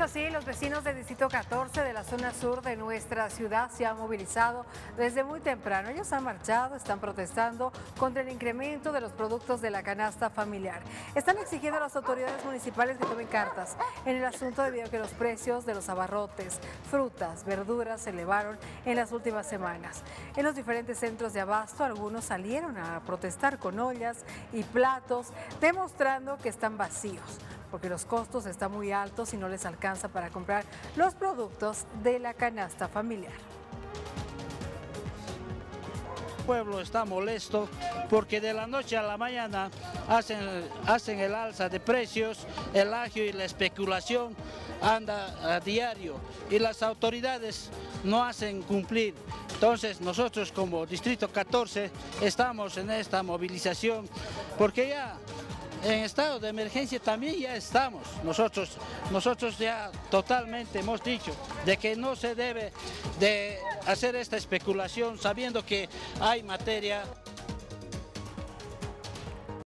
visto así, los vecinos del Distrito 14 de la zona sur de nuestra ciudad se han movilizado desde muy temprano. Ellos han marchado, están protestando contra el incremento de los productos de la canasta familiar. Están exigiendo a las autoridades municipales que tomen cartas en el asunto debido a que los precios de los abarrotes, frutas, verduras se elevaron en las últimas semanas. En los diferentes centros de abasto, algunos salieron a protestar con ollas y platos, demostrando que están vacíos, porque los costos están muy altos y no les alcanza para comprar los productos de la canasta familiar. El pueblo está molesto porque de la noche a la mañana hacen el alza de precios, el agio y la especulación anda a diario y las autoridades no hacen cumplir. Entonces nosotros como Distrito 14 estamos en esta movilización porque ya en estado de emergencia también ya estamos. Nosotros ya totalmente hemos dicho de que no se debe de hacer esta especulación sabiendo que hay materia.